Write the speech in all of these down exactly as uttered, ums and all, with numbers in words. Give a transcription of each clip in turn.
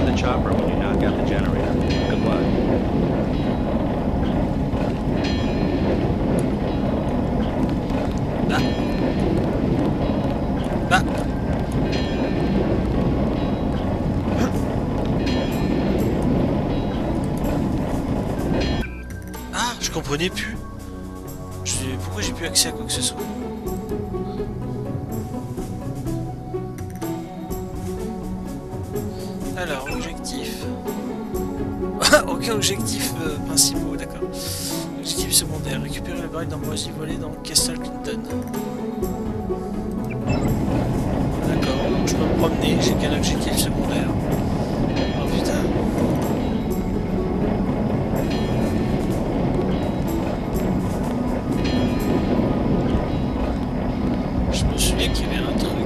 the chopper when you knock out the generator. Good luck. Là. Là. Ah, je comprenais plus. Je... Pourquoi j'ai plus accès à quoi que ce soit? Alors, objectif. Aucun objectif euh, principal, d'accord. Objectif secondaire, récupérer le baril d'ambroisie volé dans Castle Clinton. D'accord, donc je peux me promener, j'ai qu'un objectif secondaire. Oh putain. Je me souviens qu'il y avait un truc.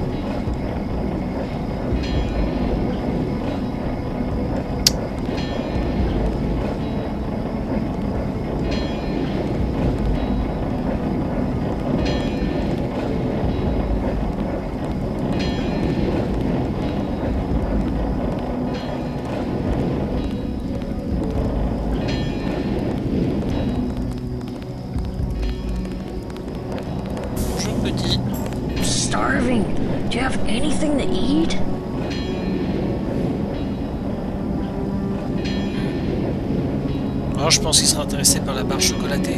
Starving. Do you have anything to eat? Alors je pense qu'il sera intéressé par la barre chocolatée.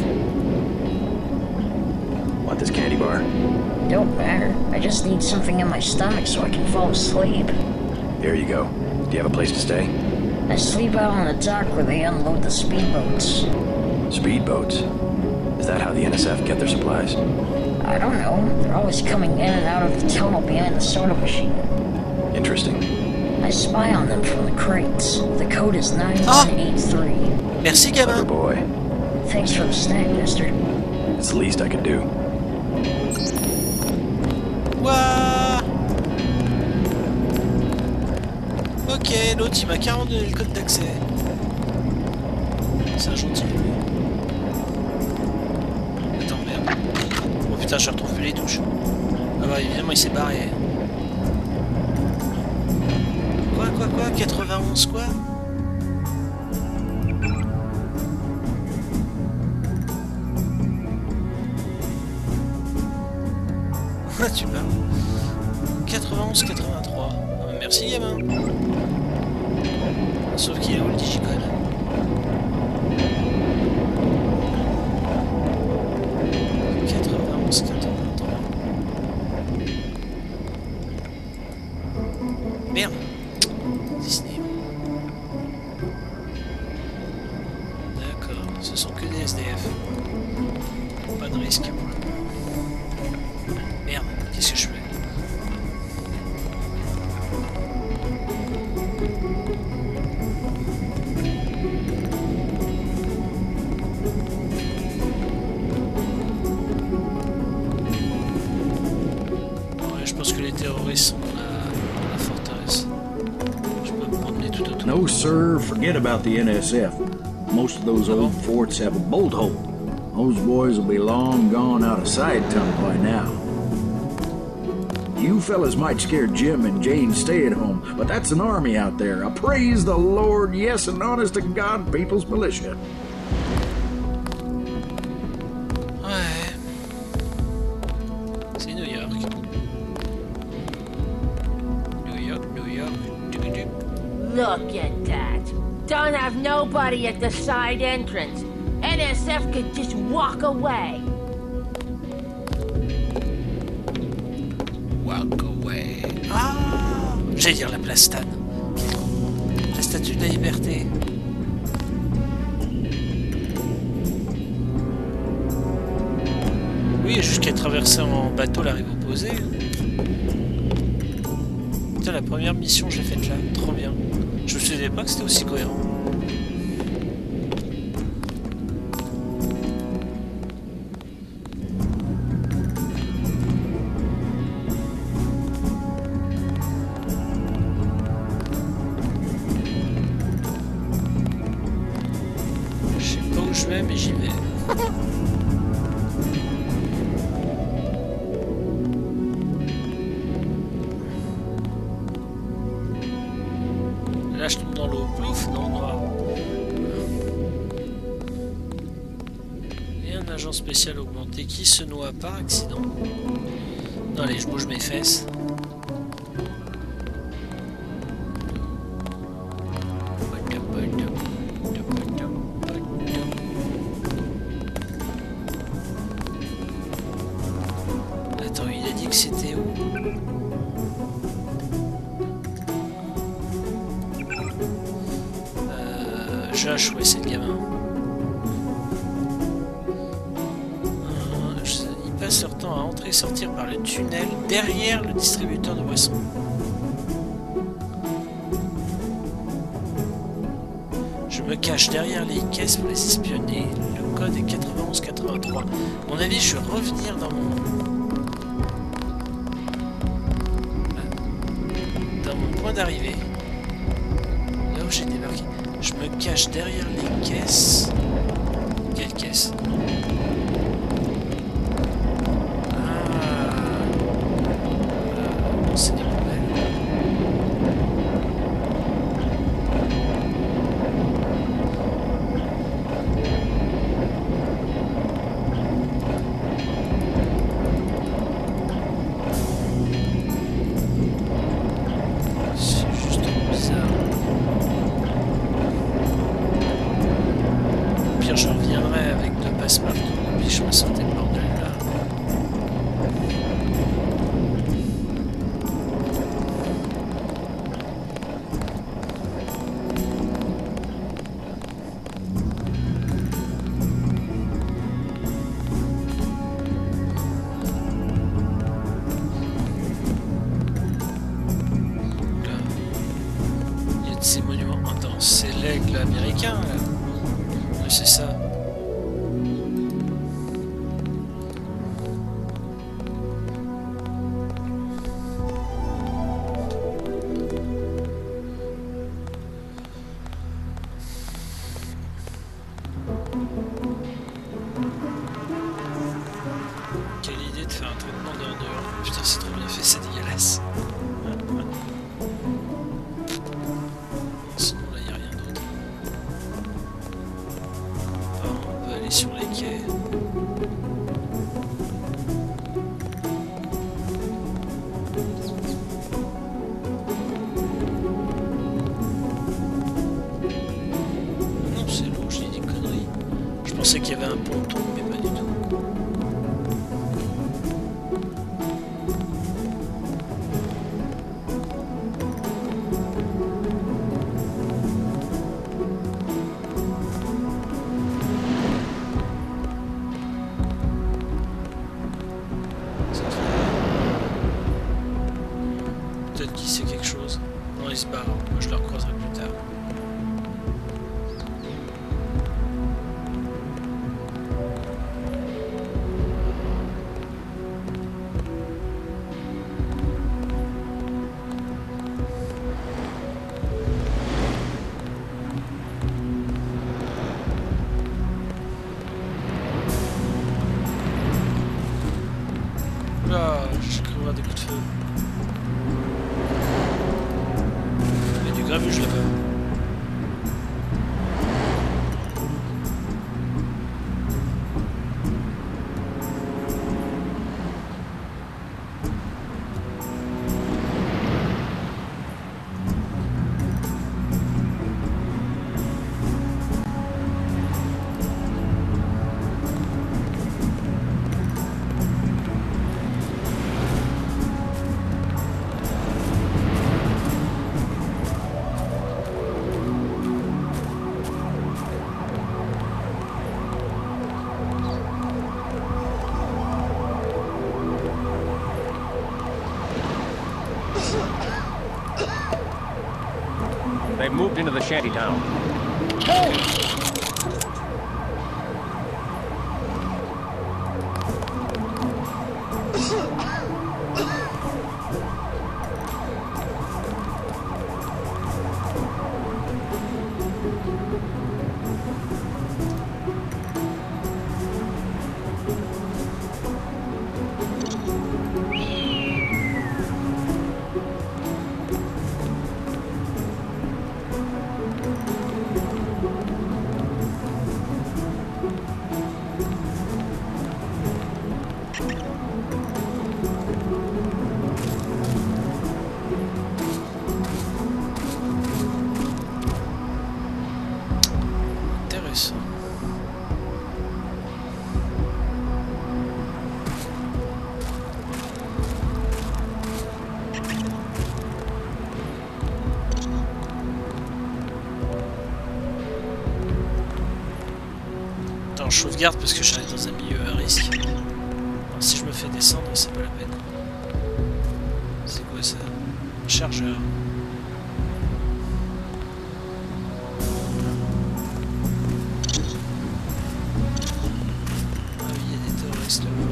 Want this candy bar? Don't matter. I just need something in my stomach so I can fall asleep. Here you go. Do you have a place to stay? I sleep out on the dock where they unload the speedboats. Speedboats? Is that how the N S F get their supplies? I don't know. They're always coming in and out of the tunnel behind the soda machine. Interesting. I spy on them from the crates. The code is nine one eight three. Merci Clever gamin. boy. Thanks for the snack, mister. It's the least I could do. Ouah. Ok, l'autre il m'a carrément donné le code d'accès. C'est un gentil. Attends, merde. Oh putain, je retrouve plus les touches. Ah bah évidemment il s'est barré. Quoi, quoi, quoi, quatre-vingt-onze quoi? Ah tu parles. quatre-vingt-onze quatre-vingt-trois. Ah, bah, merci gamin. Sauf qu'il est où le digicode? quatre-vingt-onze quatre-vingt-trois. Merde. Disney. D'accord, ce sont que des S D F. Pas de risque. Merde, qu'est-ce que je fais? Ouais, je pense que les terroristes sont dans la, dans la forteresse. Je peux me promener tout autour. No, sir, forget about the N S F. Most of those old forts have a bolt hole. Those boys will be long gone out of sight tunnel by now. You fellas might scare Jim and Jane stay at home, but that's an army out there. I praise the Lord, yes, and honest to God, people's militia. Ouais. C'est New York. New York, New York. Duc-duc. Look at that. Don't have nobody at the side entrance. N S F could just walk away. Walk away. Ah, j'allais dire la place Stan. La statue de la liberté. Oui, jusqu'à traverser en bateau la rive opposée. Putain, la première mission, je l'ai faite là. Trop bien. Je me souvenais pas que c'était aussi cohérent. Je sais pas où je vais, mais j'y vais. Là, je tombe dans l'eau. Plouf, dans le noir. Et un agent spécial augmenté qui se noie par accident. Non, allez, je bouge mes fesses. Attends, il a dit que c'était où? Euh, Josh, ouais, c'est le gamin. Euh, je- ils passent leur temps à entrer et sortir par le tunnel derrière le distributeur de boissons. Je me cache derrière les caisses pour les espionner. Le code est quatre-vingt-onze quatre-vingt-trois. À mon avis, je vais revenir dans mon... dans mon point d'arrivée. Là où j'ai débarqué. Je me cache derrière les caisses. Quelle caisse? Ah... Euh, c'est des poubelles. C'est juste trop bizarre. Au pire, je reviendrai avec deux passe-partout, puis je me sortais le bordel là. Là. Il y a de ces monuments. Attends, c'est l'aigle américain là. Ouais, c'est ça. Quelle idée de faire un traitement d'ordure. Putain, c'est trop bien fait, c'est dégueulasse. Sinon, là, il n'y a rien d'autre. Enfin, on peut aller sur les quais. Non, c'est l'eau, j'ai dit des conneries. Je pensais qu'il y avait un ponton, mais pas du tout. Peut-être qu'il sait quelque chose. Non, il se barre. Moi, je le recroiserai plus tard. Oula, j'ai cru voir des coups de feu. Il y a du grabuge là-bas. They've moved into the shanty town. Alors je sauvegarde parce que j'arrive dans un milieu à risque. Alors si je me fais descendre, c'est pas la peine. C'est quoi ça? Un chargeur. Ah oui, il y a des terroristes là-bas.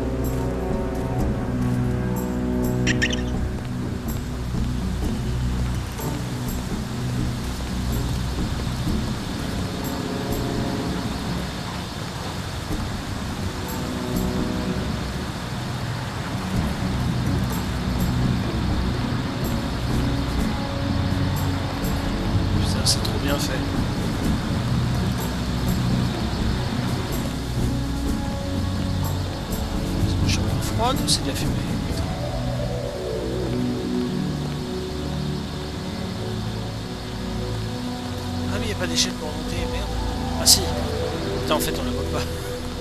C'est trop bien fait. C'est une chambre froide ou c'est de la fumée? Ah mais il n'y a pas d'échelle pour monter, merde. Ah si. Putain, en fait on la voit pas.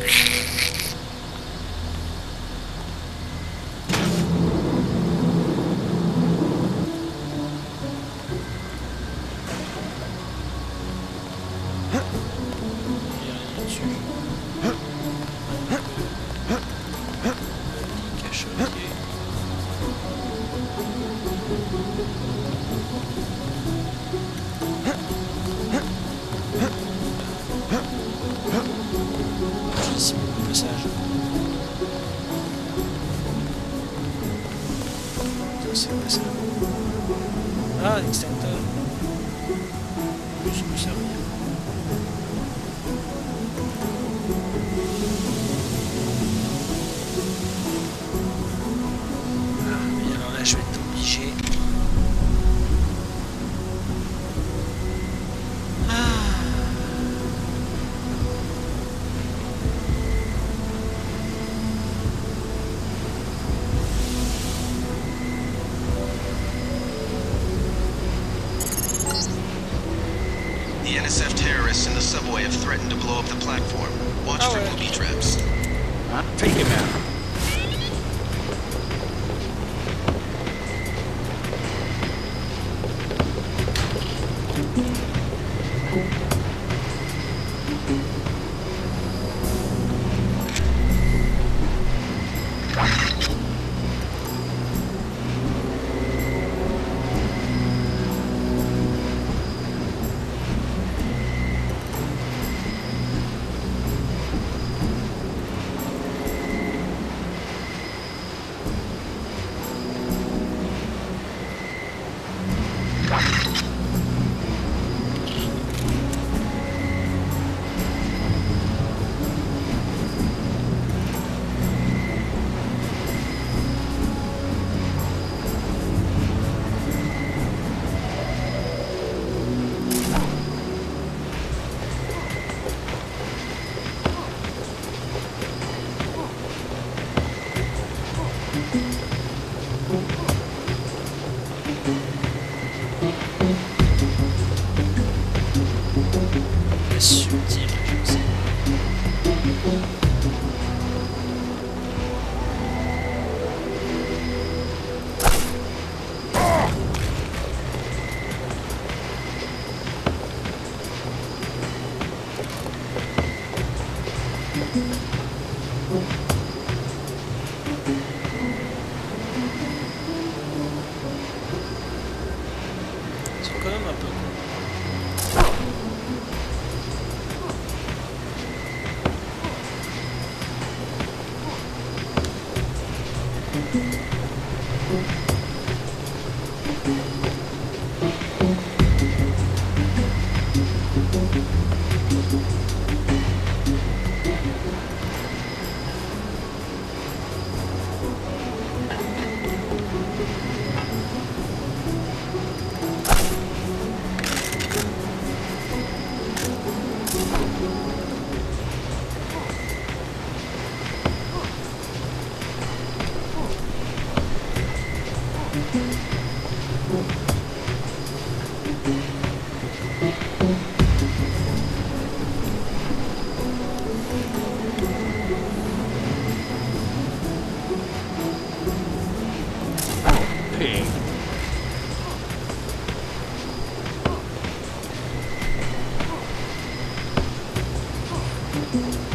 C'est quoi ça? Ah, l'extincteur. Oui, ça peut servir. Ah, mais alors là, je vais être obligé. The N S F terrorists in the subway have threatened to blow up the platform. Watch Oh, for ouais. booby traps. Huh? Take him out. Subtil, je sais. C'est quand même un peu con. Pig. Thank you.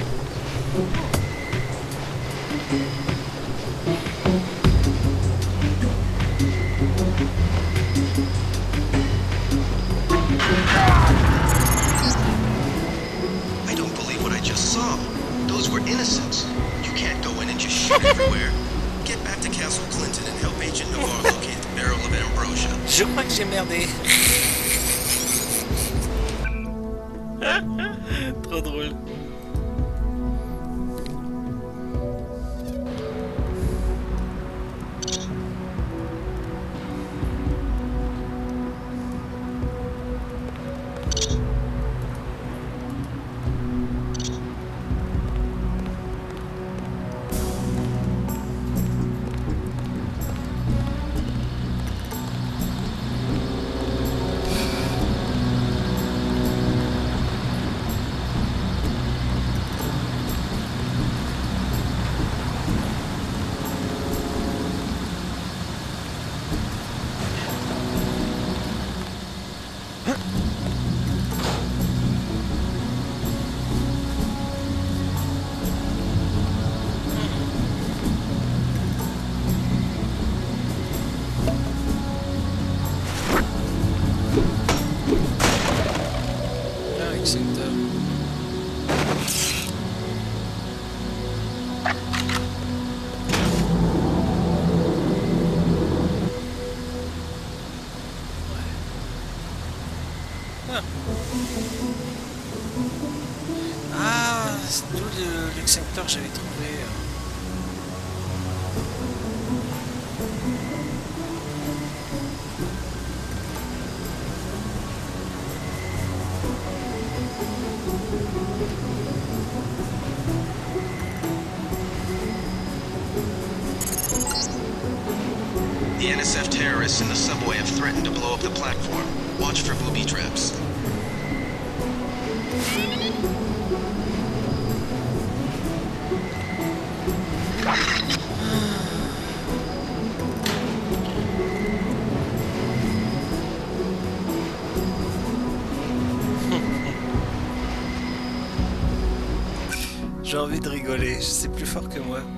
Navarre locate the barrel of ambrosia. Je crois que j'ai merdé. Trop drôle. Ah, c'est d'où l'extincteur que j'avais trouvé. The N S F terrorists in the subway have threatened to blow up the platform. Watch for booby traps. J'ai envie de rigoler, c'est plus fort que moi.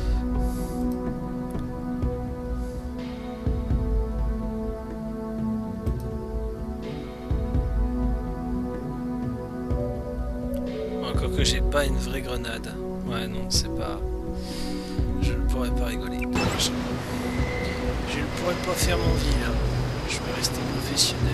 Encore que j'ai pas une vraie grenade. Ouais, non, c'est pas... Je ne pourrais pas rigoler. Je, je ne pourrais pas faire mon vie, là. Je vais rester professionnel.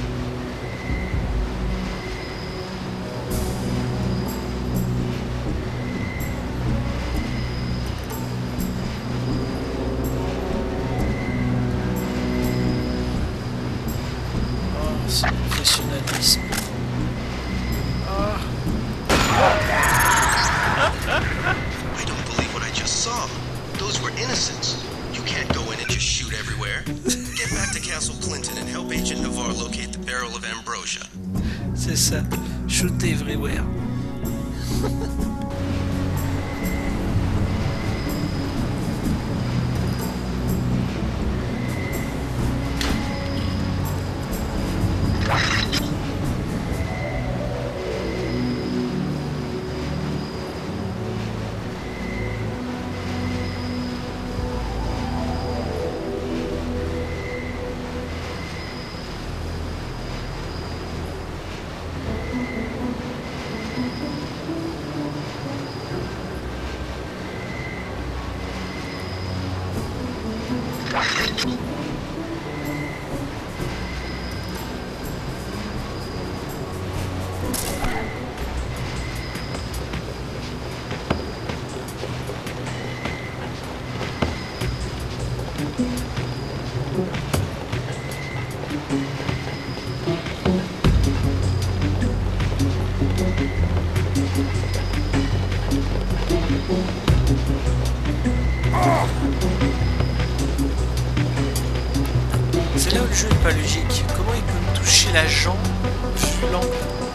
Ce professionnalisme. Oh. I don't believe what I just saw. Those were innocents. You can't go in and just shoot everywhere. Get back to Castle Clinton and help Agent Navarre locate the barrel of ambrosia. C'est ça. Shoot everywhere. C'est là où le jeu n'est pas logique. Comment il peut me toucher la jambe vu l'angle?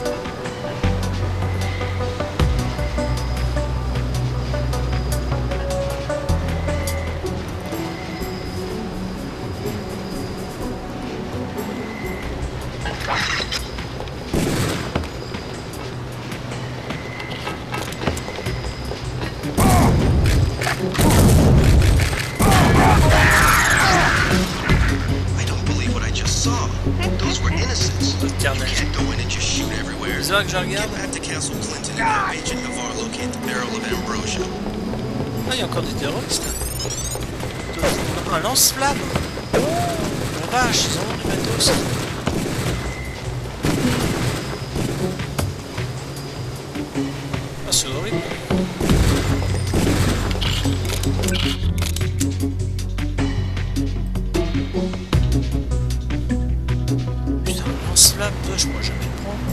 Those were innocents. You Carnage. can't go in and just shoot everywhere. C'est vrai que je regarde. Get back to Castle Clinton and help Agent Navarre locate the barrel of ambrosia. Ah, il y a encore des terroristes. Un lance-flamme. La vache, ils ont du matos. Ah, c'est horrible. Putain, un lance-flamme, toi, je pourrais jamais le prendre.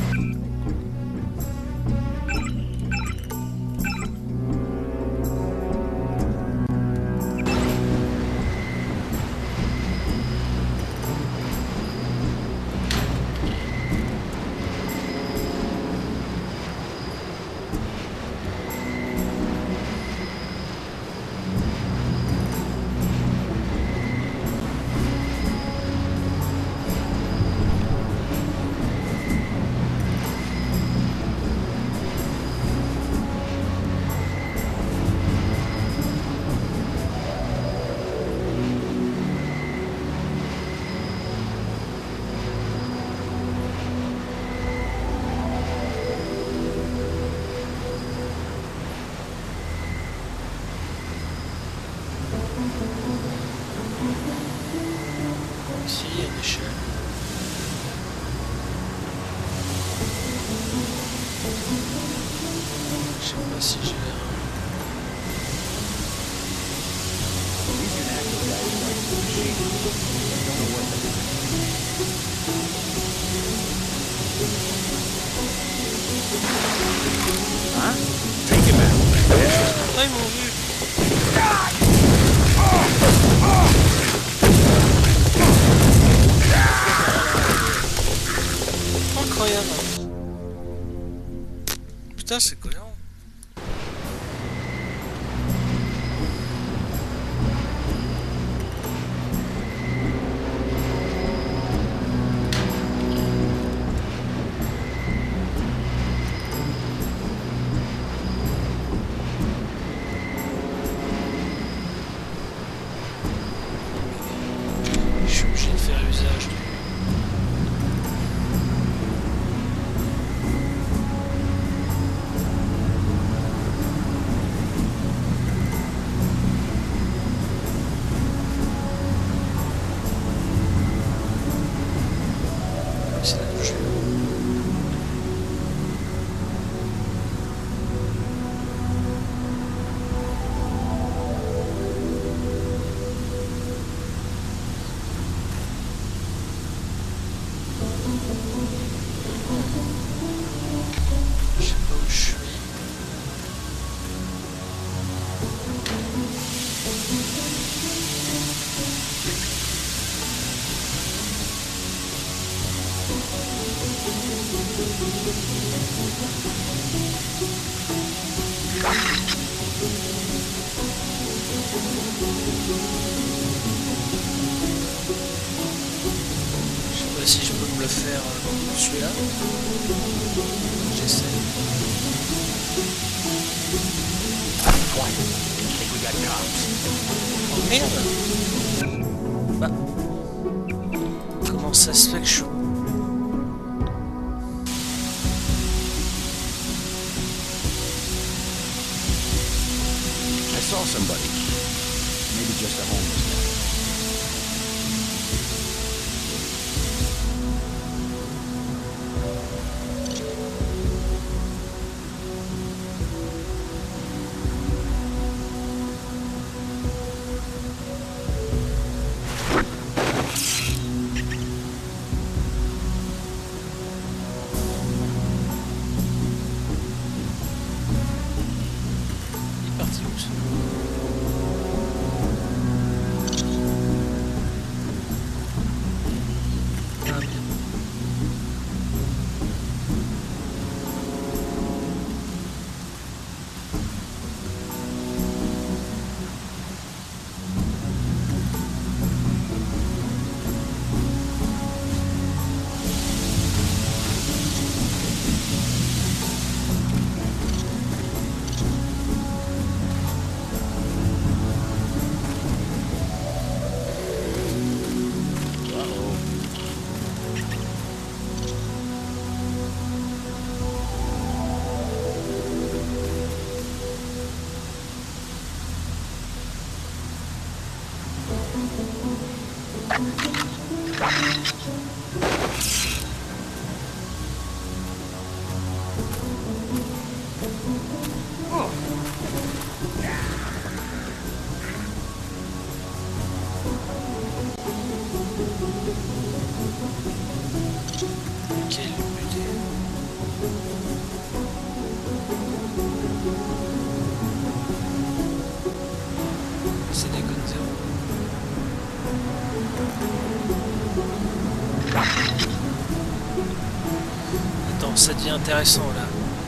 Ici, il y a une échelle. Je sais pas si j'ai un... Huh? Take him out. Ah, ils m'ont vu. Incroyable. Putain, c'est cohérent. Je suis obligé de faire usage du... C'est la touche. Je sais pas où je suis. Je sais pas si je peux me le faire euh, celui-là. J'essaie. Oh merde! Bah. Comment ça se fait que je suis... I saw somebody. Maybe just a homeless guy. Il est parti où ça? Ça devient intéressant là.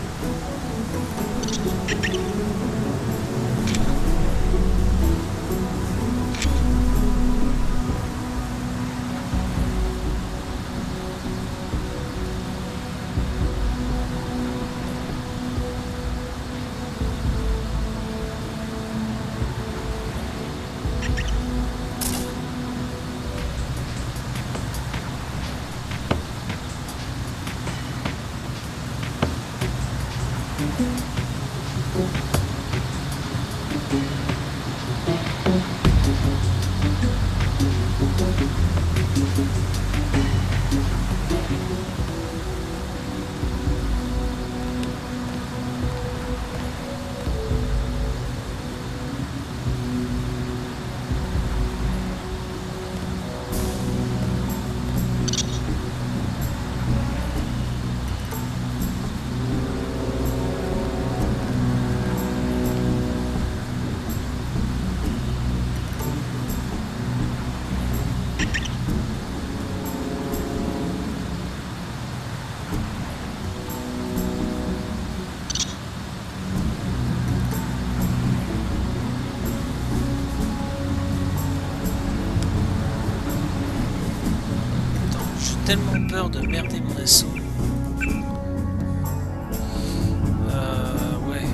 Tellement peur de merder mon assaut. Euh, ouais.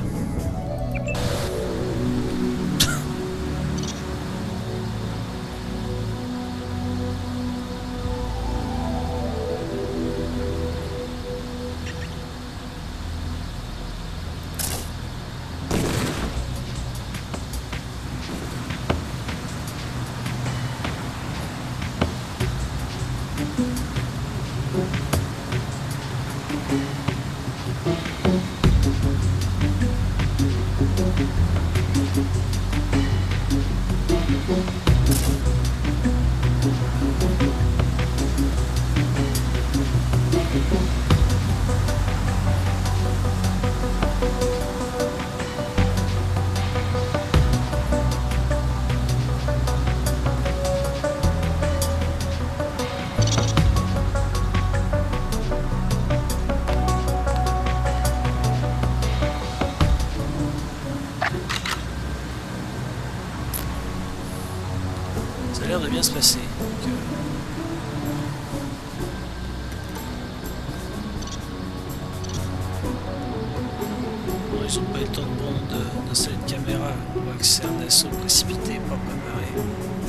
Ça a l'air de bien se passer. Donc, euh... bon, ils n'ont pas eu le temps de prendre d'installer une caméra. On voit que c'est un assaut précipité, pas préparé.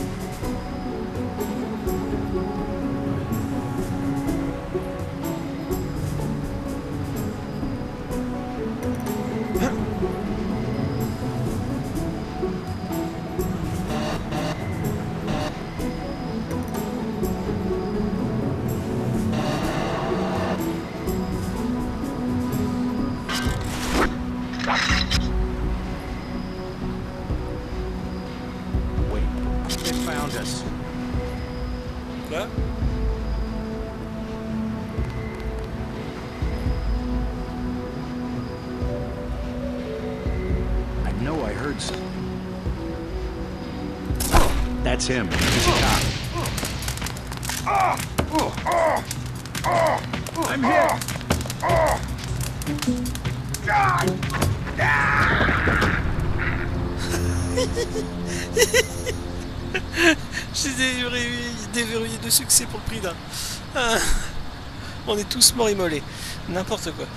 Quoi? I know I heard something. That's him. He's a cop. I'm hit. J'ai déverrouillé, déverrouillé de succès pour le prix d'un. Ah, on est tous morts immolés. N'importe quoi.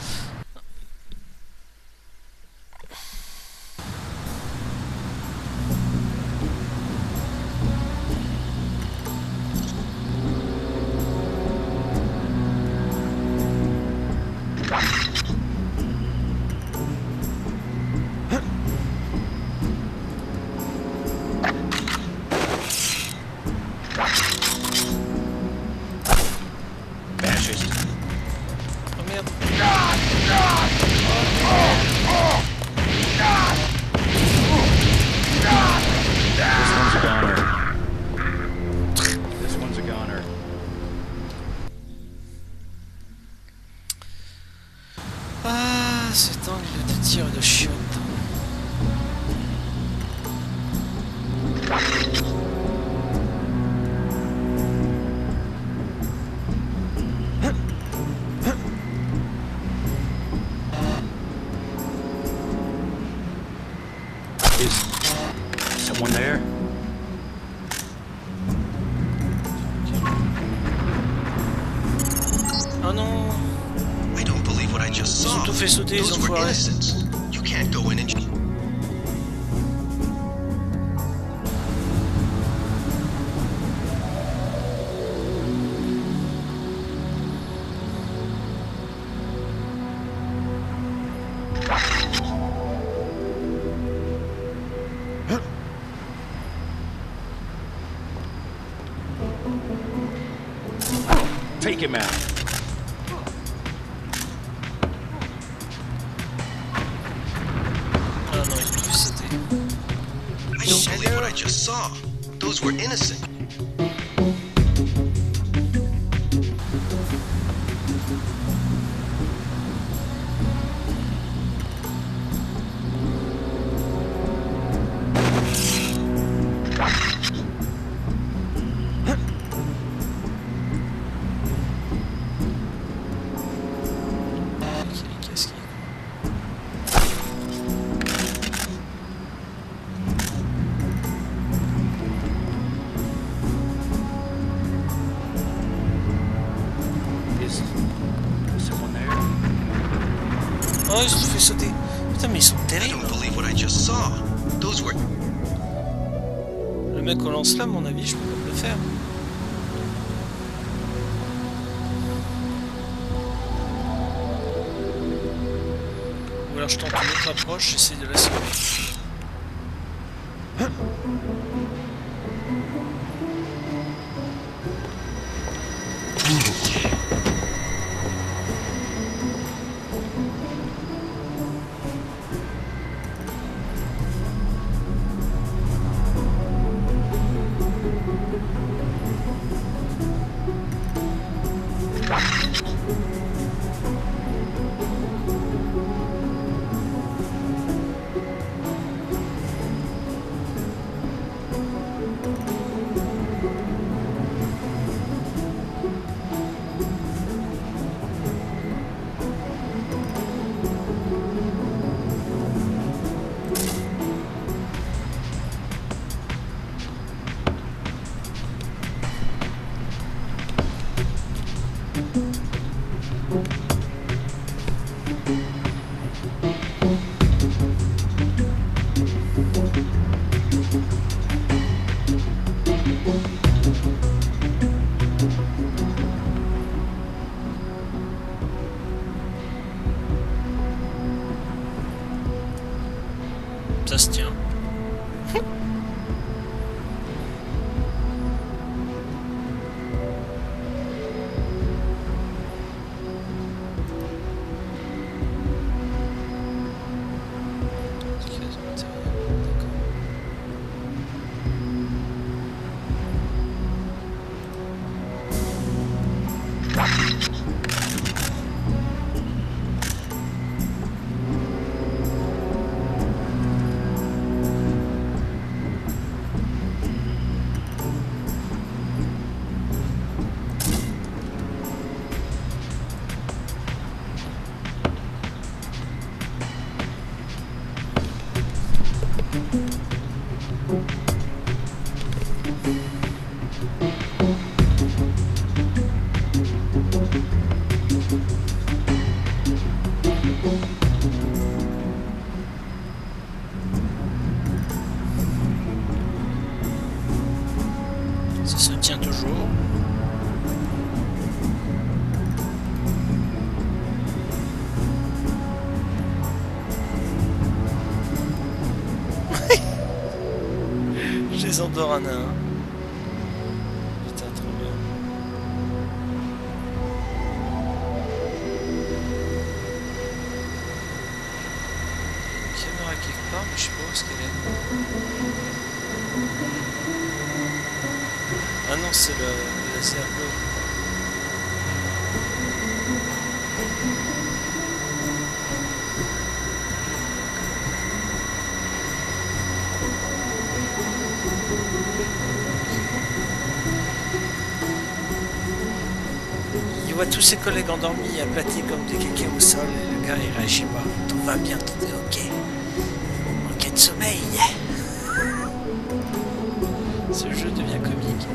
tir de chiotte. Is someone there? Oh non! I don't believe what I just Ils ont saw. tout fait sauter, les Those were enfoirés. innocents. You can't go in and... Take him out. Ah non, ils ont tout fait sauter. I don't believe what I just saw. Those were innocent. Ok, qu'est-ce qu'il y a? Is someone there? Oh, ils ont tout fait sauter. Putain, mais ils sont I terribles. don't believe what I just saw. Those were... Le mec au lance-flamme, à mon avis, je peux pas le faire. Ou alors je tente une autre approche, j'essaie de la sauver. Ça se tient. Ça se tient toujours. Je les endors un à un. Putain, trop bien. Une caméra quelque part, mais je sais pas où est-ce qu'elle est. Ah non, c'est le, le laser bleu. voit tous ses collègues endormis, aplatis comme des kékés au sol, et le gars il réagit pas. Tout va bien, tout est ok. Ok de sommeil. Ce jeu devient comique.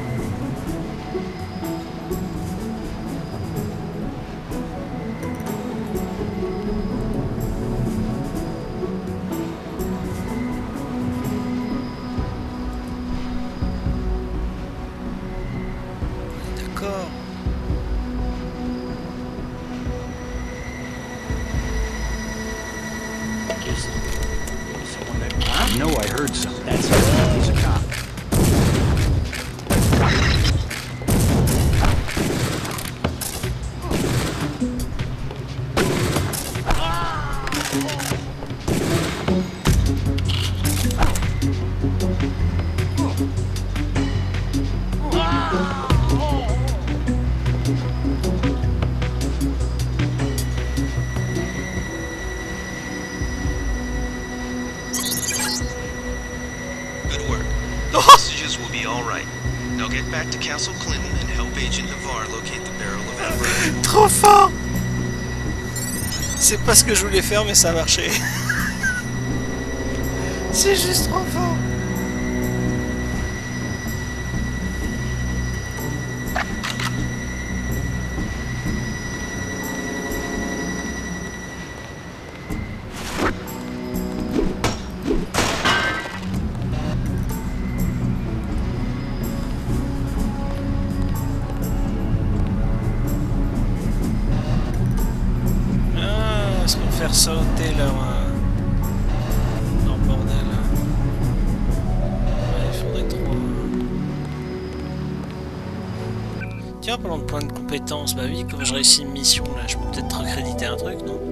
D'accord. I know I heard something. That's it. He's a cop. Good work. The hostages will be all right. Now get back to Castle Clinton and help Agent Navarre locate the barrel of amber. Trop fort. C'est pas ce que je voulais faire mais ça a marché. C'est juste trop fort. Faire sauter leur, euh, leur bordel. Ouais, il faudrait trop. Euh... Tiens, parlant de points de compétence, bah oui, comme je réussis une mission là, je peux peut-être recréditer un truc, non?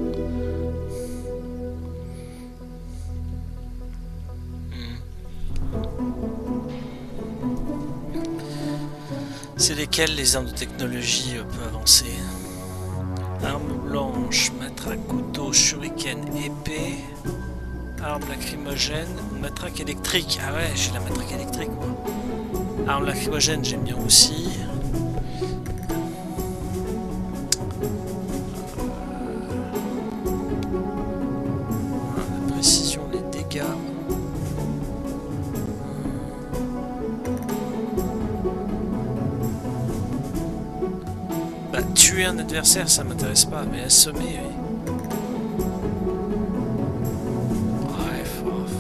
hmm. C'est lesquels les armes de technologie euh, peu avancées? Arme blanche, matraque, couteau, shuriken, épée, arme lacrymogène, matraque électrique. Ah ouais, j'ai la matraque électrique moi. Arme lacrymogène, j'aime bien aussi. La précision, les dégâts. Bah, tuer un adversaire, ça m'intéresse pas, mais assommer, oui. Bref, off.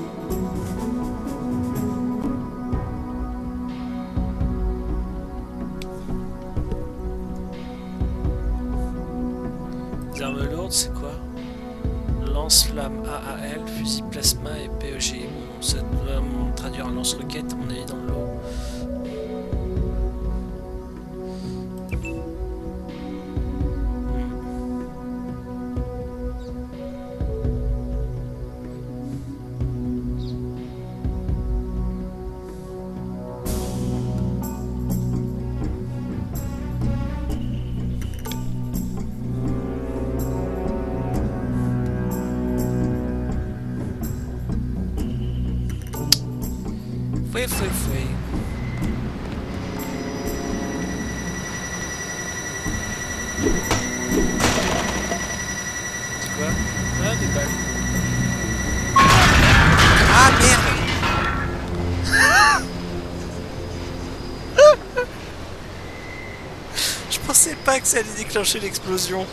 Les armes lourdes, c'est quoi? Lance-flamme A A L, fusil plasma et P E G. Bon, ça doit traduire un lance-roquette, à mon avis, dans le lot. Fouet, fouet, fouet. C'est quoi? Ah, des balles. Ah, merde! Je pensais pas que ça allait déclencher l'explosion.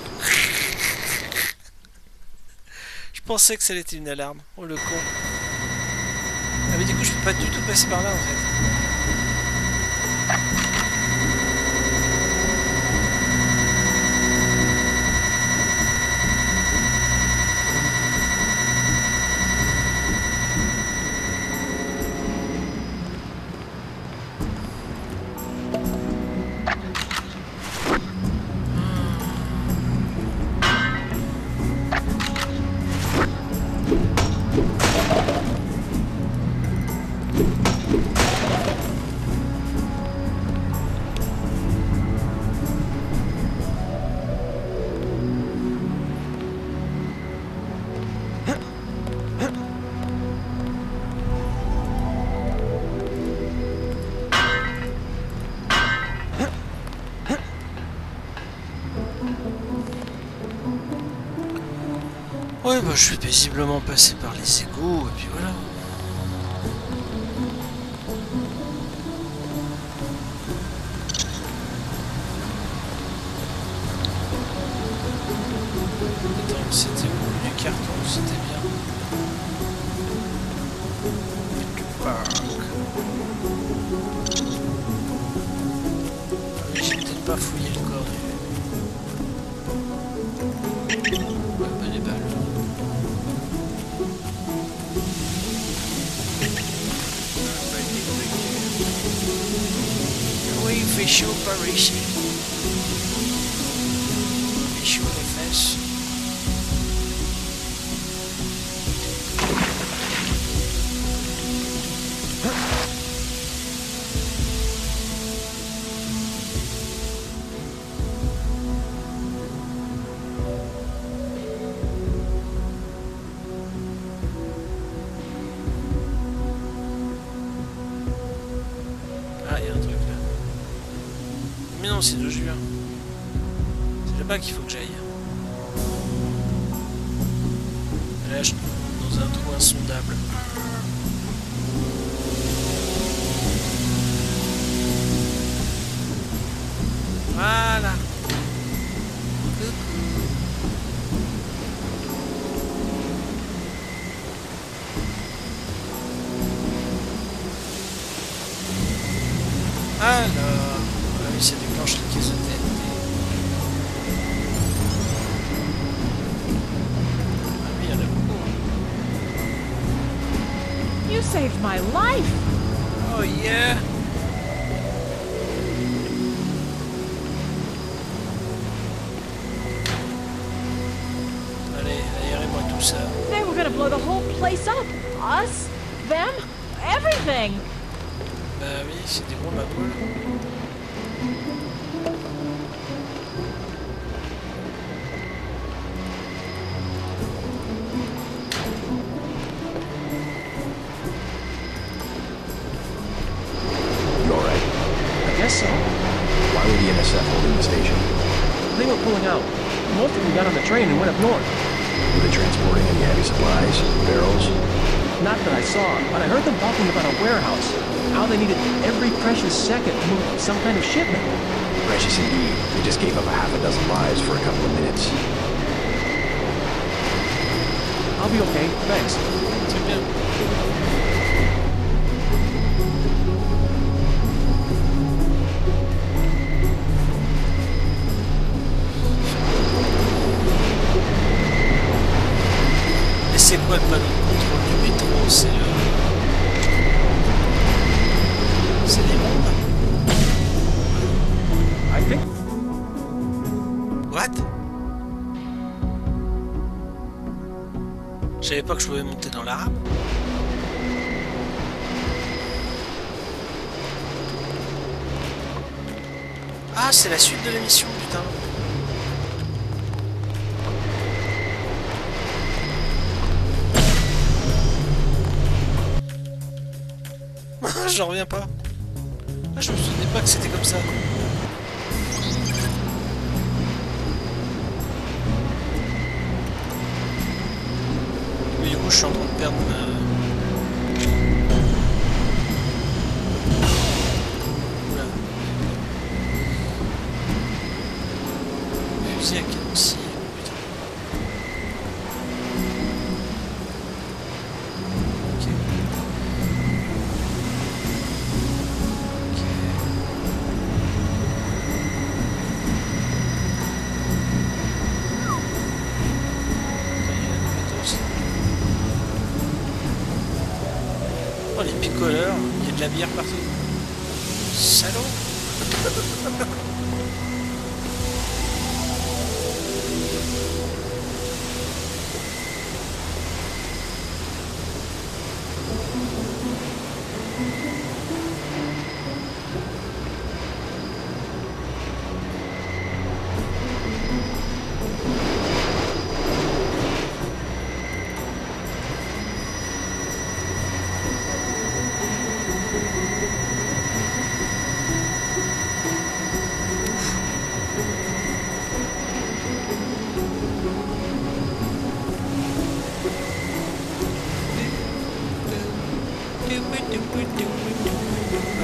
Je pensais que ça allait être une alarme. Oh, le con. Ah mais du coup je peux pas du tout passer par là en fait. Ouais, bah je vais paisiblement passer par les égouts et puis voilà. Attends, c'était où? Du carton, c'était bien. Du parc. Ah oui, j'ai peut-être pas fouillé le corps du... Ouais, bah les balles. Oui, il fait chaud par ici. Il fait chaud les fesses. Ah, il y a un truc là. Mais non, c'est d'où je viens. C'est là-bas qu'il faut que j'aille. Là, je suis dans un trou insondable. Voilà. Alors, ah oui, ça déclenche les caisses de T N T. Ah oui, il y en a beaucoup. You saved my life! Oh yeah! Allez, aérez-moi tout ça. They were gonna blow the whole place up! Us? Them? Everything! Bah oui, c'est des gros maboules. You alright? I guess so. Why were the N S F holding the station? They were pulling out. Most of them got on the train and went up north. Were they transporting any heavy supplies? Barrels? Not that I saw, but I heard them talking about a warehouse. How they needed every precious second to move some kind of shipment. Precious indeed. They just gave up a half a dozen lives for a couple of minutes. I'll be okay, thanks. C'est bien. Et c'est quoi le panneau de contrôle du métro? C'est le... C'est des bombes? I think... What? Je savais pas que je pouvais monter dans la rame. Ah, c'est la suite de l'émission, putain. J'en reviens pas. Ah, je me souvenais pas que c'était comme ça. Mais du coup, je suis en train de perdre ma... Oula. Fusil à canon scie. Putain. Ok. Oh, les picoleurs, il y a de la bière partout. Salaud.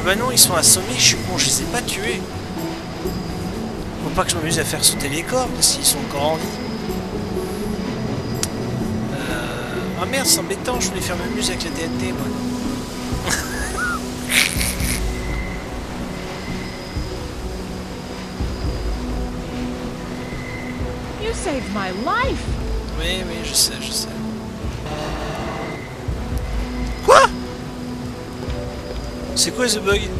bah non, ils sont assommés, je suis con, je les ai pas tués. Faut pas que je m'amuse à faire sauter les cordes s'ils sont encore en vie. Euh... Ah merde, c'est embêtant, je voulais faire m'amuse avec la T N T, moi. You saved my life. Oui, oui, je sais, je sais. Quoi? C'est quoi ce bug?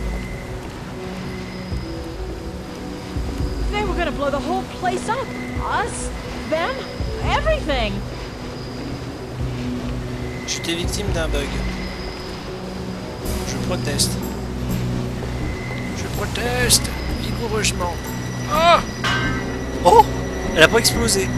They were gonna blow the whole place up. Us, them, everything. J'étais victime d'un bug. Je proteste. Je proteste vigoureusement. Ah! Oh! Elle a pas explosé.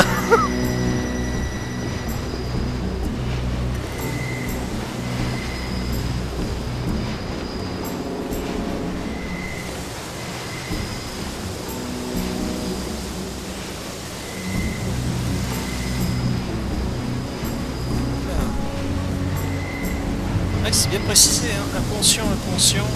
Ouais, c'est bien précisé, hein. Inconscient, inconscient.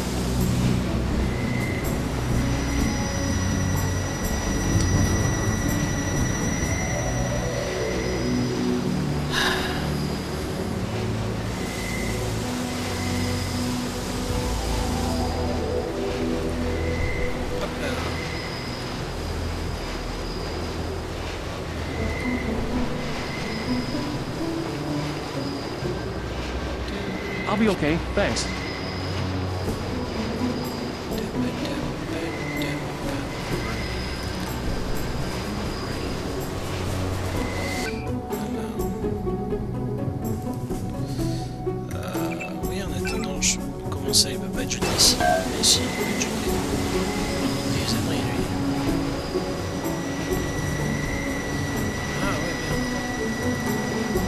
I'll be okay, thanks. Euh, oui, en attendant, je... comment ça, il peut pas être jeté ici? Mais si, il peut être jeté. Des abris, lui. Ah ouais, bien.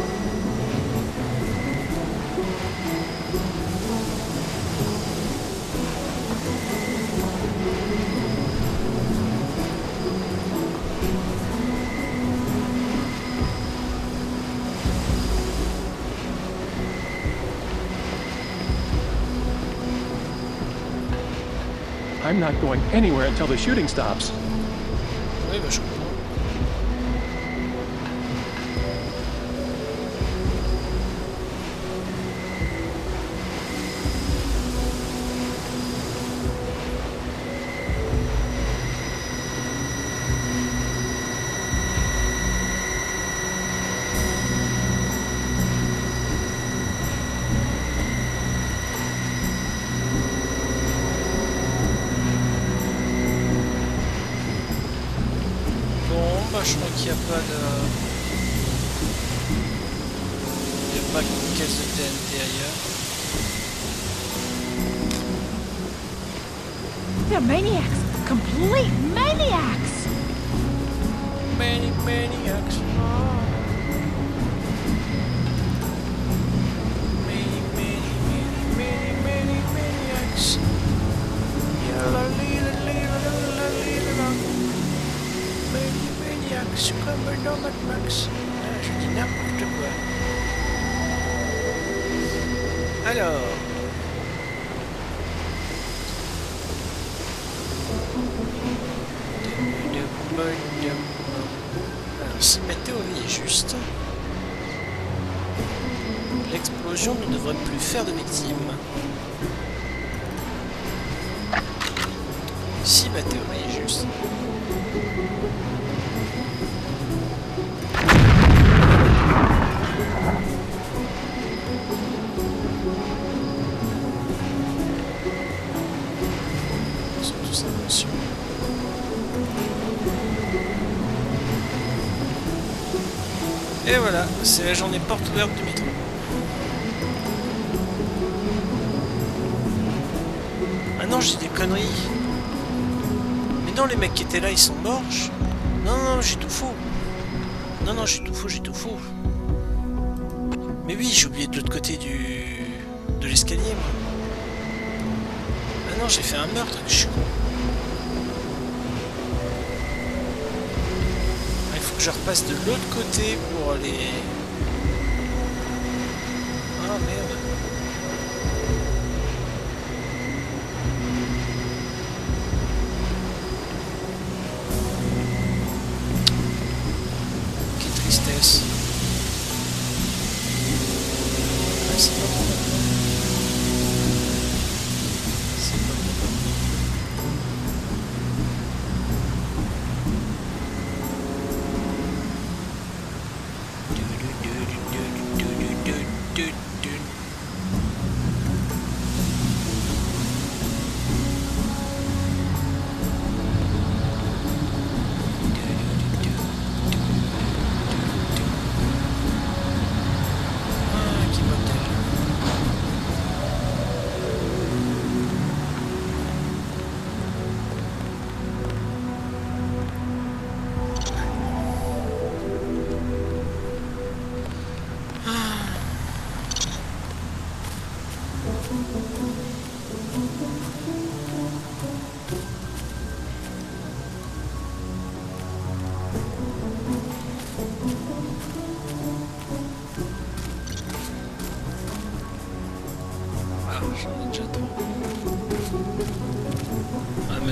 I'm not going anywhere until the shooting stops. Oui, bah je comprends. Je crois qu'il n'y a pas de... Il n'y a pas de caisse de T N T ailleurs. They're maniacs. Complete maniacs. Many maniacs. Oh. Many, many, many, many, many maniacs. Yalla, lila, lila, lila, lila. Many maniacs comme dans Mad Max. Ah, je dis n'importe quoi. Alors... Alors, si ma théorie est juste, l'explosion ne devrait plus faire de victimes. Si ma théorie est juste. Ils sont tous inconscients. Et voilà, c'est la journée porte ouverte du métro. Ah non, j'ai des conneries. Mais non, les mecs qui étaient là, ils sont morts. Non, non, j'ai tout faux. Non, non, j'ai tout faux, j'ai tout faux. Mais oui, j'ai oublié de l'autre côté du... de l'escalier, moi. Ah non, j'ai fait un meurtre, que je suis con. Il faut que je repasse de l'autre côté pour aller... Ah merde.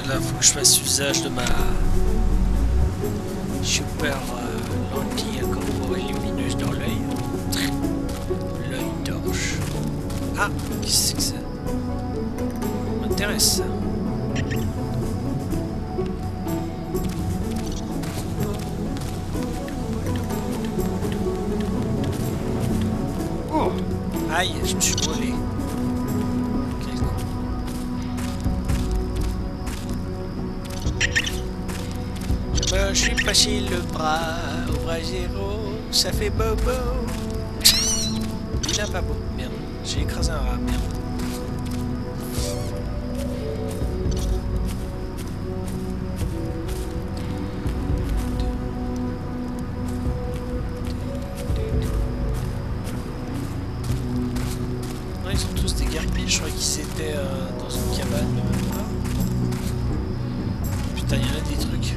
Là, faut que je fasse usage de ma super euh, lentille à corps lumineuse dans l'œil. L'œil torche. Ah, qu'est-ce que c'est que ça? M'intéresse ça. Oh, aïe, je me suis brûlé. Quel con. Je me suis passé le bras au bras zéro, ça fait bobo. Il n'a pas beau, merde. J'ai écrasé un rat, merde. Non, ils sont tous déguerpis, je crois qu'ils étaient euh, dans une cabane. Là. Putain, il y en a des trucs.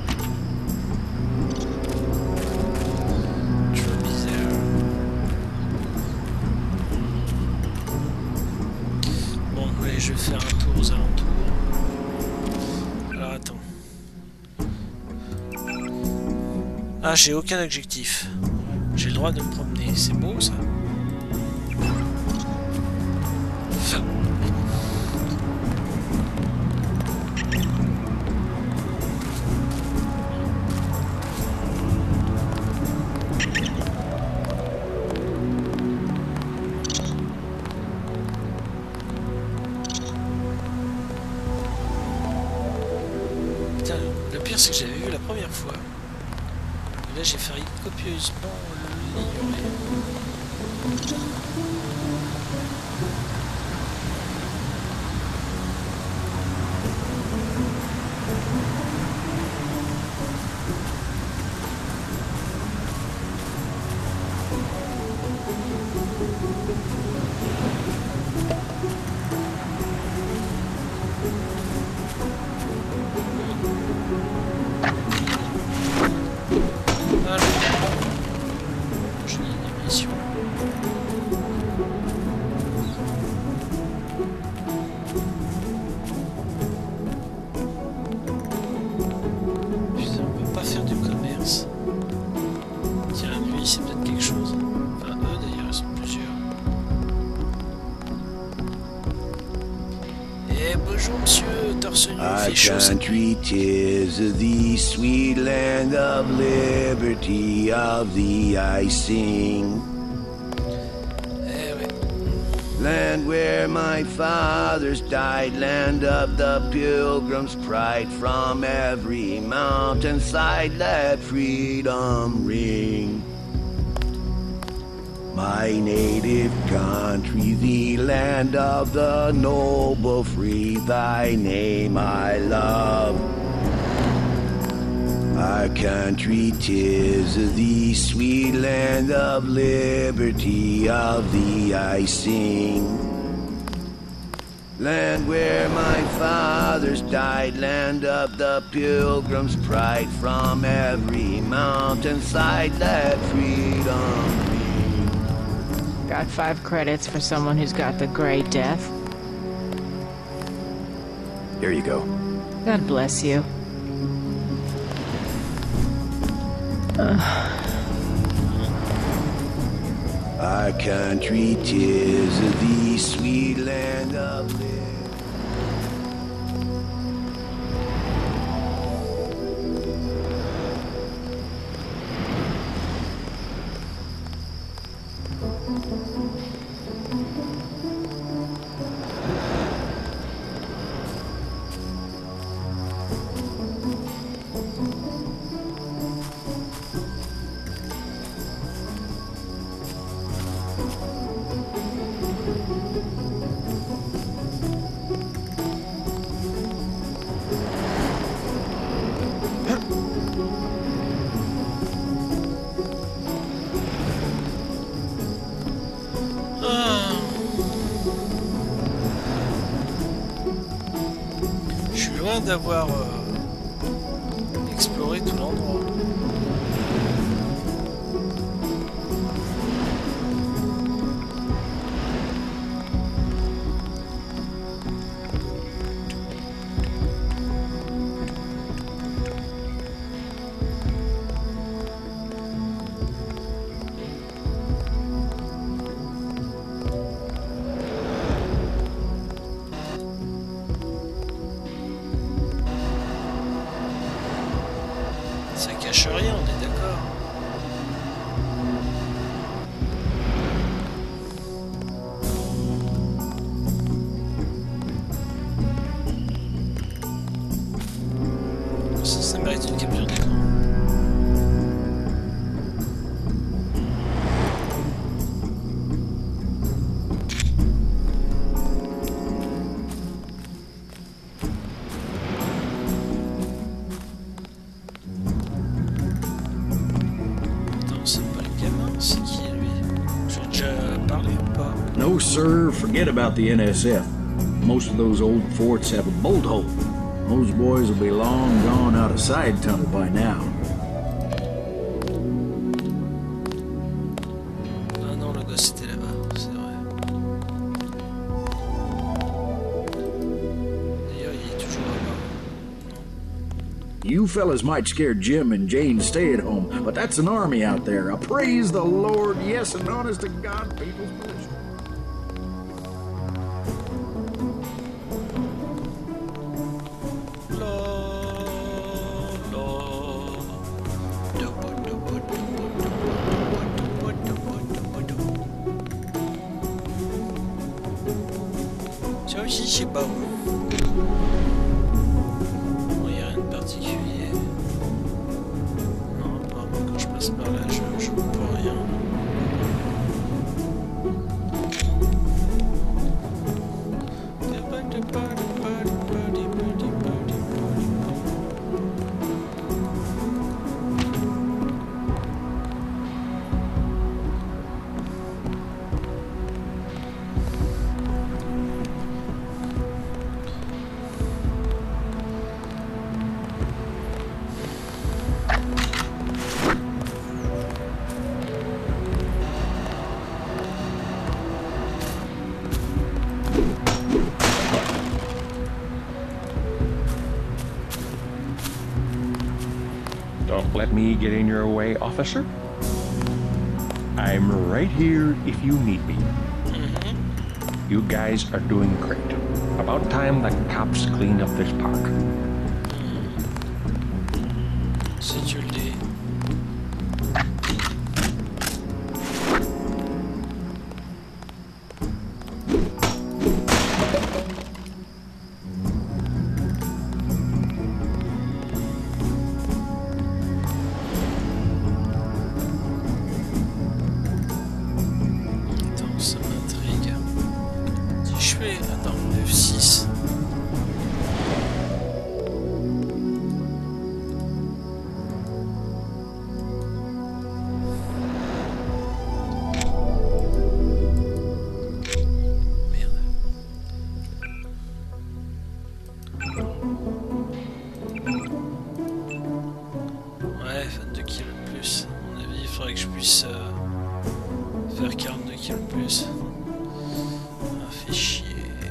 Je vais faire un tour aux alentours. Alors attends. Ah, j'ai aucun objectif. J'ai le droit de me promener. C'est beau ça. C'est que j'avais vu la première fois. Et là j'ai failli copieusement l'ignorer. Our country, 'tis the sweet land of liberty, of the I sing. Land where my fathers died, land of the pilgrim's pride, from every mountainside let freedom ring. My native country, the land of the noble free, thy name I love. Our country, 'tis the sweet land of liberty, of thee I sing. Land where my fathers died, land of the pilgrim's pride, from every mountainside let freedom. Got five credits for someone who's got the Gray Death. Here you go. God bless you. Uh. Our country, 'tis the sweet land of liberty. D'avoir euh, exploré tout l'endroit. Ça cache rien, on est d'accord. Ça, ça mérite une capture d'écran. No, sir, forget about the N S F. Most of those old forts have a bolt hole. Those boys will be long gone out of side tunnel by now. Ah non, le gosse était là-bas, c'est vrai. D'ailleurs, il est toujours là-bas. You fellas might scare Jim and Jane stay at home, but that's an army out there. I praise the Lord, yes, and honest to God, people's militia. Ça aussi, je sais pas où. Bon, il n'y a rien de particulier. Non, apparemment, quand je passe par là, je je vois pas rien. Don't let me get in your way, officer. I'm right here if you need me. Mm-hmm. You guys are doing great. About time the cops clean up this park. Si tu le dis. Attends, ça m'intrigue. Si je fais... Attends, F six. Ouais, vingt-deux kilos de plus. À mon avis, il faudrait que je puisse euh, faire quarante-deux kilos de plus. Ah, fait chier.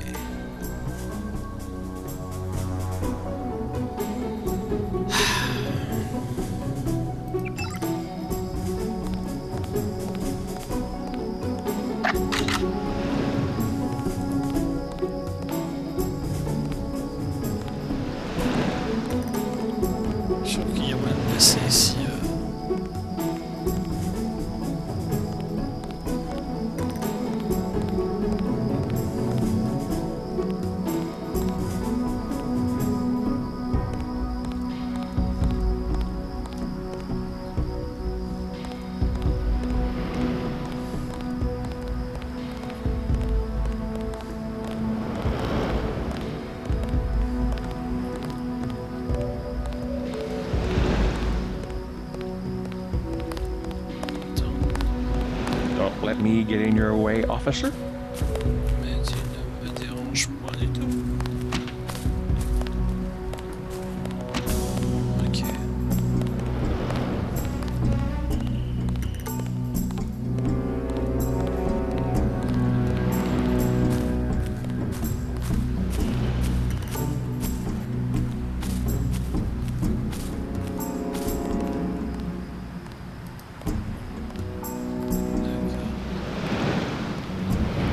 Je trouve qu'il y a moyen de passer ici. euh. Don't let me get in your way, officer. Mais tu ne me déranges pas du tout. Ok. D'accord.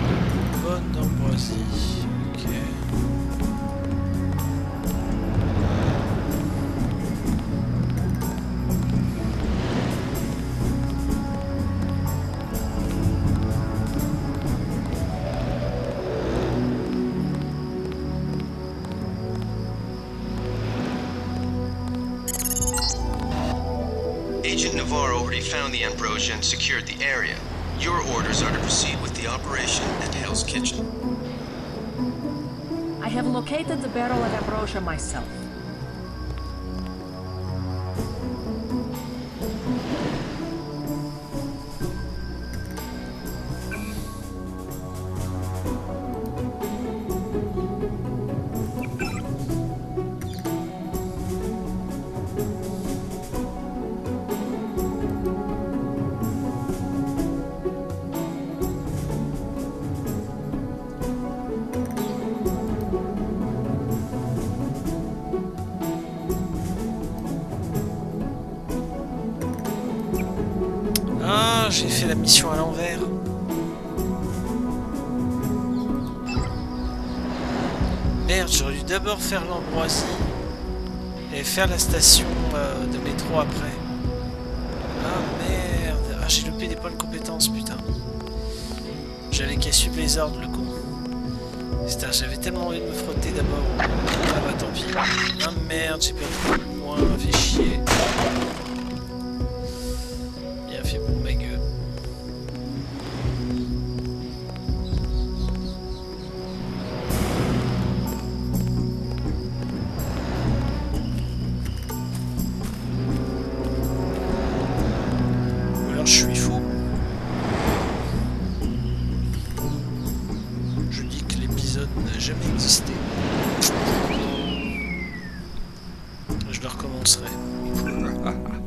Agent Navarre already found the Ambrosia and secured the area. Your orders are to proceed with the operation at Hell's Kitchen. I have located the barrel of ambrosia myself. J'ai fait la mission à l'envers. Merde, j'aurais dû d'abord faire l'Ambroisie et faire la station euh, de métro après. Ah merde. Ah, j'ai loupé des points de compétence, putain. J'avais qu'à suivre les ordres, le con. Putain, j'avais tellement envie de me frotter d'abord. Ah bah tant pis. Ah merde, j'ai perdu le point, fait chier. Bien fait pour ma gueule. Je suis fou. Je dis que l'épisode n'a jamais existé. Je le recommencerai.